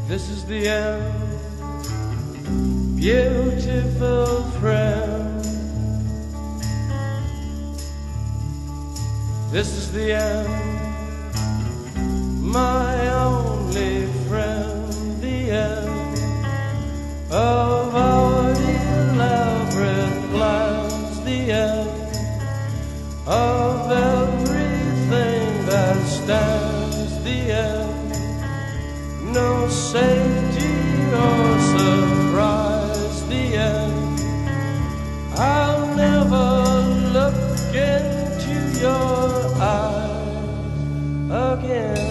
This is the end, beautiful friend. This is the end, my only friend. The end of our elaborate plans. The end of everything that stands. The end, no safety or surprise. The end, I'll never look into your eyes again.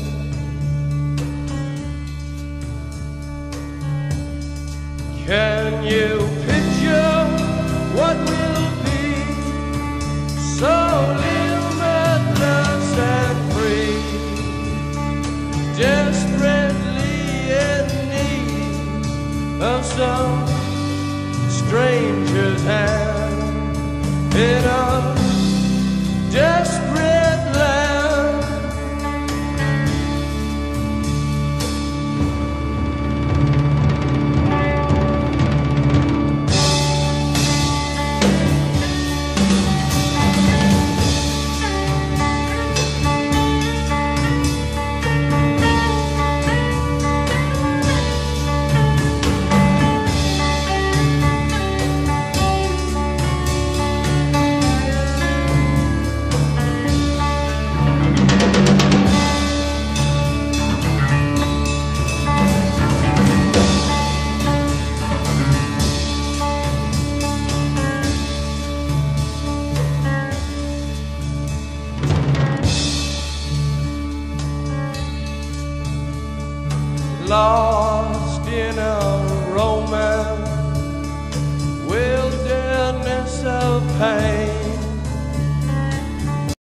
Can you picture what will be so limitless and free, desperately in need of some stranger's hand in a desperate land? Lost in a romance, wilderness of pain.